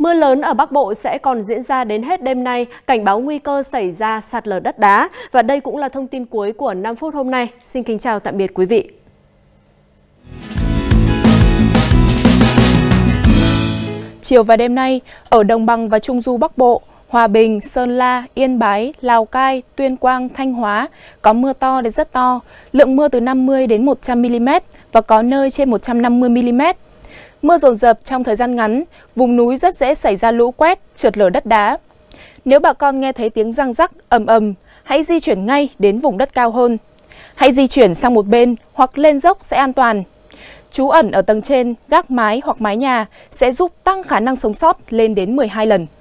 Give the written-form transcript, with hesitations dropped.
Mưa lớn ở Bắc Bộ sẽ còn diễn ra đến hết đêm nay, cảnh báo nguy cơ xảy ra sạt lở đất đá. Và đây cũng là thông tin cuối của 5 phút hôm nay. Xin kính chào tạm biệt quý vị. Chiều và đêm nay, ở Đồng bằng và Trung du Bắc Bộ, Hòa Bình, Sơn La, Yên Bái, Lào Cai, Tuyên Quang, Thanh Hóa có mưa to đến rất to, lượng mưa từ 50 đến 100 mm và có nơi trên 150 mm. Mưa dồn dập trong thời gian ngắn, vùng núi rất dễ xảy ra lũ quét, trượt lở đất đá. Nếu bà con nghe thấy tiếng răng rắc, ầm ầm, hãy di chuyển ngay đến vùng đất cao hơn. Hãy di chuyển sang một bên hoặc lên dốc sẽ an toàn. Trú ẩn ở tầng trên, gác mái hoặc mái nhà sẽ giúp tăng khả năng sống sót lên đến 12 lần.